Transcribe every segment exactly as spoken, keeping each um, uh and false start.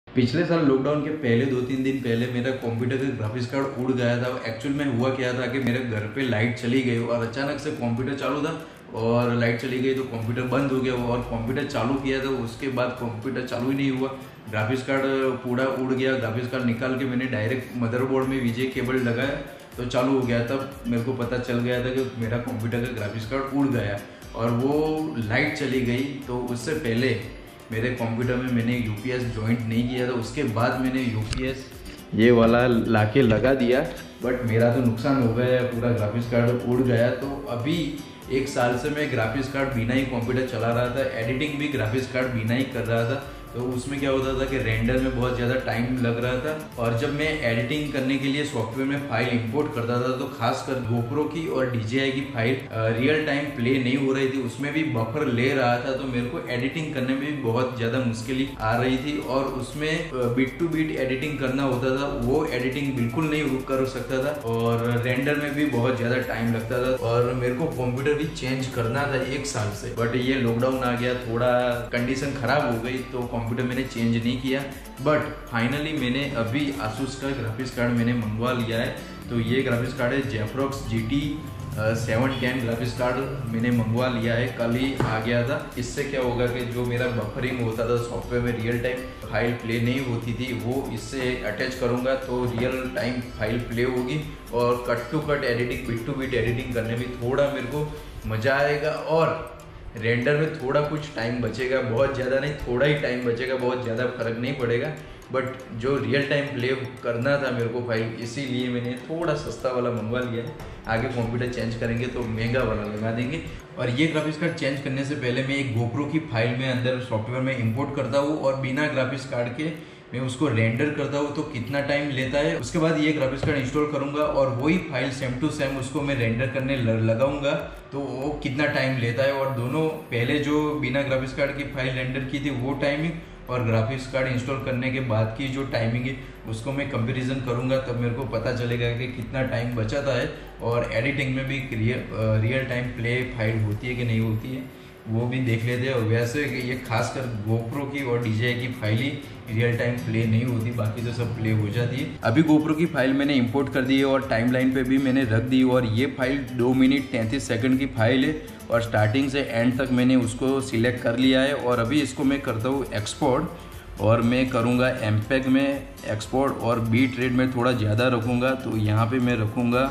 पिछले साल लॉकडाउन के पहले दो तीन दिन पहले मेरा कंप्यूटर का ग्राफिक्स कार्ड उड़ गया था। एक्चुअल में हुआ क्या था कि मेरे घर पे लाइट चली गई और अचानक से कंप्यूटर चालू था और लाइट चली गई तो कंप्यूटर बंद हो गया और कंप्यूटर चालू किया था, उसके बाद कंप्यूटर चालू ही नहीं हुआ। ग्राफिक्स कार्ड पूरा उड़ गया। ग्राफिक्स कार्ड निकाल के मैंने डायरेक्ट मदरबोर्ड में वीजे केबल लगाया तो चालू हो गया। तब मेरे को पता चल गया था कि मेरा कंप्यूटर का ग्राफिक्स कार्ड उड़ गया और वो लाइट चली गई। तो उससे पहले मेरे कंप्यूटर में मैंने यूपीएस जॉइंट नहीं किया था, उसके बाद मैंने यूपीएस ये वाला लाके लगा दिया, बट मेरा तो नुकसान हो गया, पूरा ग्राफिक्स कार्ड उड़ गया। तो अभी एक साल से मैं ग्राफिक्स कार्ड बिना ही कंप्यूटर चला रहा था, एडिटिंग भी ग्राफिक्स कार्ड बिना ही कर रहा था। तो उसमें क्या होता था कि रेंडर में बहुत ज़्यादा टाइम लग रहा था और जब मैं एडिटिंग करने के लिए सॉफ्टवेयर में फाइल इंपोर्ट करता था तो खासकर गोप्रो की और डीजेआई की फाइल रियल टाइम प्ले नहीं हो रही थी, उसमें भी बफर ले रहा था। तो मेरे को एडिटिंग करने में भी बहुत ज़्यादा मुश्किल आ रही थी और उसमें बीट टू बीट एडिटिंग करना होता था, वो एडिटिंग बिल्कुल नहीं कर सकता था और रेंडर में भी बहुत ज़्यादा टाइम लगता था। और मेरे को कंप्यूटर भी चेंज करना था एक साल से, बट ये लॉकडाउन आ गया, थोड़ा कंडीशन खराब हो गई तो कंप्यूटर मैंने चेंज नहीं किया। बट फाइनली मैंने अभी आसूस का ग्राफिक्स कार्ड मैंने मंगवा लिया है। तो ये ग्राफिक्स कार्ड है GeForce G T seven ten graphics card मैंने मंगवा लिया है, कल ही आ गया था। इससे क्या होगा कि जो मेरा बफरिंग होता था सॉफ्टवेयर में रियल टाइम फाइल प्ले नहीं होती थी, वो इससे अटैच करूँगा तो रियल टाइम फाइल प्ले होगी और cut to cut editing, bit to bit editing करने में थोड़ा मेरे को मज़ा आएगा और रेंडर में थोड़ा कुछ टाइम बचेगा, बहुत ज़्यादा नहीं, थोड़ा ही टाइम बचेगा, बहुत ज़्यादा फर्क नहीं पड़ेगा। बट जो रियल टाइम प्ले करना था मेरे को फाइल, इसीलिए मैंने थोड़ा सस्ता वाला मंगवा लिया है। आगे कंप्यूटर चेंज करेंगे तो महंगा वाला लगा देंगे। और ये ग्राफिक्स कार्ड चेंज करने से पहले मैं एक गोप्रो की फाइल में अंदर सॉफ्टवेयर में इंपोर्ट करता हूँ और बिना ग्राफिक्स कार्ड के मैं उसको रेंडर करता हूँ तो कितना टाइम लेता है। उसके बाद ये ग्राफिक्स कार्ड इंस्टॉल करूँगा और वही फाइल सेम टू सेम उसको मैं रेंडर करने लगाऊंगा तो वो कितना टाइम लेता है। और दोनों पहले जो बिना ग्राफिक्स कार्ड की फाइल रेंडर की थी वो टाइमिंग और ग्राफिक्स कार्ड इंस्टॉल करने के बाद की जो टाइमिंग है उसको मैं कंपैरिजन करूंगा, तब मेरे को पता चलेगा कि कितना टाइम बचाता है और एडिटिंग में भी real real time play file होती है कि नहीं होती है वो भी देख लेते हैं। और वैसे ये खासकर गोप्रो की और डीजेआई की फाइल ही रियल टाइम प्ले नहीं होती, बाकी तो सब प्ले हो जाती है। अभी गोप्रो की फाइल मैंने इंपोर्ट कर दी है और टाइमलाइन पे भी मैंने रख दी और ये फाइल दो मिनट तैंतीस सेकंड की फाइल है और स्टार्टिंग से एंड तक मैंने उसको सिलेक्ट कर लिया है। और अभी इसको मैं करता हूँ एक्सपोर्ट और मैं करूँगा एमपेग में एक्सपोर्ट और बीट रेट में थोड़ा ज़्यादा रखूँगा, तो यहाँ पर मैं रखूँगा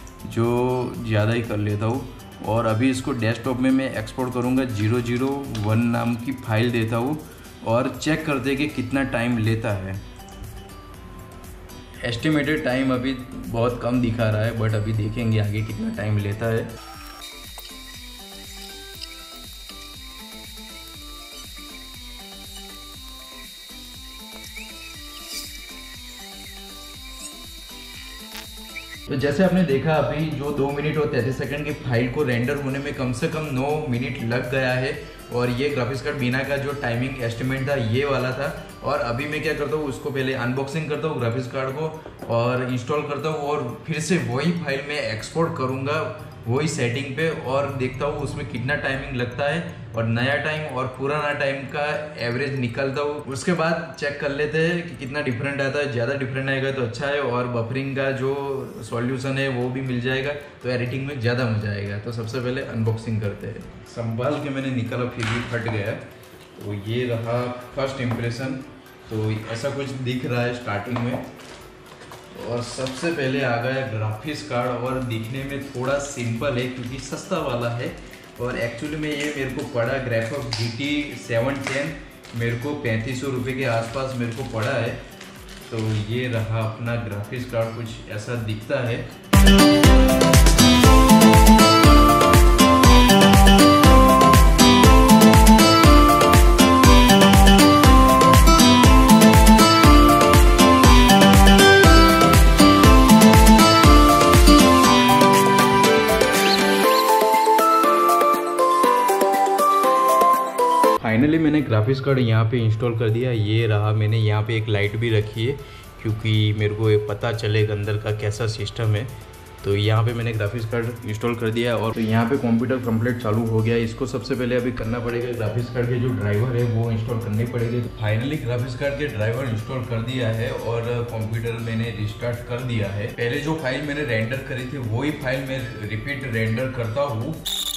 जो ज़्यादा ही कर लेता हूँ। और अभी इसको डेस्कटॉप में मैं एक्सपोर्ट करूँगा, जीरो जीरो वन नाम की फाइल देता हूँ और चेक करते हैं कि कितना टाइम लेता है। एस्टिमेटेड टाइम अभी बहुत कम दिखा रहा है, बट अभी देखेंगे आगे कितना टाइम लेता है। तो जैसे आपने देखा अभी जो दो मिनट और तैंतीस सेकंड की फाइल को रेंडर होने में कम से कम नौ मिनट लग गया है और ये ग्राफिक्स कार्ड बिना का जो टाइमिंग एस्टिमेट था ये वाला था। और अभी मैं क्या करता हूँ, उसको पहले अनबॉक्सिंग करता हूँ ग्राफिक्स कार्ड को और इंस्टॉल करता हूँ और फिर से वही फाइल में एक्सपोर्ट करूँगा वही सेटिंग पे और देखता हूँ उसमें कितना टाइमिंग लगता है और नया टाइम और पुराना टाइम का एवरेज निकालता हूँ। उसके बाद चेक कर लेते हैं कि कितना डिफरेंट आता है। ज़्यादा डिफरेंट आएगा तो अच्छा है और बफरिंग का जो सॉल्यूशन है वो भी मिल जाएगा तो एडिटिंग में ज़्यादा मजा आएगा। तो सबसे पहले अनबॉक्सिंग करते हैं। संभाल के मैंने निकाला फिर भी फट गया। तो ये रहा फर्स्ट इम्प्रेशन। तो ऐसा कुछ दिख रहा है स्टार्टिंग में और सबसे पहले आ गया ग्राफिक्स कार्ड और दिखने में थोड़ा सिंपल है क्योंकि सस्ता वाला है और एक्चुअली में ये मेरे को पड़ा graphics G T seven ten मेरे को पैंतीस सौ रुपये के आसपास मेरे को पड़ा है। तो ये रहा अपना ग्राफिक्स कार्ड, कुछ ऐसा दिखता है। फाइनली मैंने ग्राफिक्स कार्ड यहाँ पे इंस्टॉल कर दिया। ये रहा, मैंने यहाँ पे एक लाइट भी रखी है क्योंकि मेरे को पता चलेगा अंदर का कैसा सिस्टम है। तो यहाँ पे मैंने ग्राफिक्स कार्ड इंस्टॉल कर दिया और तो यहाँ पे कंप्यूटर कंप्लीट चालू हो गया। इसको सबसे पहले अभी करना पड़ेगा, ग्राफिक्स कार्ड के जो ड्राइवर है वो इंस्टॉल करने पड़ेंगे। फाइनली ग्राफिक्स कार्ड के ड्राइवर इंस्टॉल कर दिया है और कंप्यूटर मैंने रिस्टार्ट कर दिया है। पहले जो फाइल मैंने रेंडर करी थी वही फाइल मैं रिपीट रेंडर करता हूँ।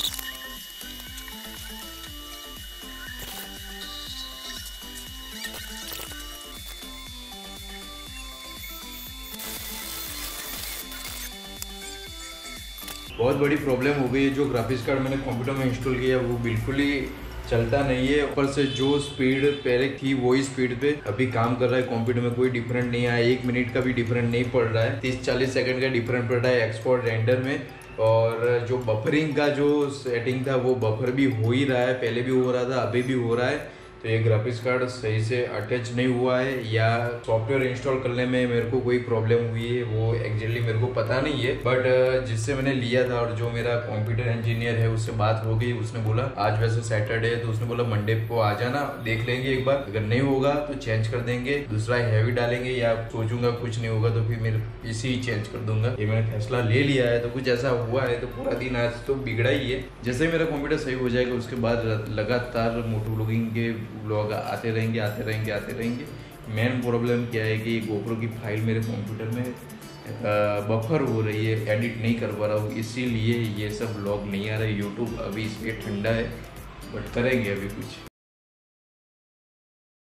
बहुत बड़ी प्रॉब्लम हो गई है, जो ग्राफिक्स कार्ड मैंने कंप्यूटर में इंस्टॉल किया वो बिल्कुल ही चलता नहीं है। ऊपर से जो स्पीड पहले थी वही स्पीड पे अभी काम कर रहा है। कंप्यूटर में कोई डिफरेंट नहीं आया, एक मिनट का भी डिफरेंट नहीं पड़ रहा है, तीस चालीस सेकंड का डिफरेंट पड़ रहा है एक्सपोर्ट रेंडर में। और जो बफरिंग का जो सेटिंग था वो बफर भी हो ही रहा है, पहले भी हो रहा था अभी भी हो रहा है। तो ये ग्राफिक्स कार्ड सही से अटैच नहीं हुआ है या सॉफ्टवेयर इंस्टॉल करने में मेरे को कोई प्रॉब्लम हुई है वो एक्जेक्टली मेरे को पता नहीं है। बट जिससे मैंने लिया था और जो मेरा कंप्यूटर इंजीनियर है उससे बात हो गई, उसने बोला आज वैसे सैटरडे है तो उसने बोला मंडे को आ जाना, देख लेंगे एक बार, अगर नहीं होगा तो चेंज कर देंगे, दूसरा हैवी डालेंगे, या सोचूंगा कुछ नहीं होगा तो फिर मेरे पीसी ही चेंज कर दूंगा। ये मैंने फैसला ले लिया है। तो कुछ ऐसा हुआ है तो पूरा दिन आज तो बिगड़ा ही है। जैसे मेरा कंप्यूटर सही हो जाएगा उसके बाद लगातार मोटो व्लॉगिंग के व्लॉग आते रहेंगे आते रहेंगे आते रहेंगे। मेन प्रॉब्लम क्या है कि गोप्रो की फाइल मेरे कंप्यूटर में बफर हो रही है, एडिट नहीं कर पा रहा हूँ, इसीलिए ये सब व्लॉग नहीं आ रहा है। यूट्यूब अभी इस पर ठंडा है बट करेंगे अभी कुछ।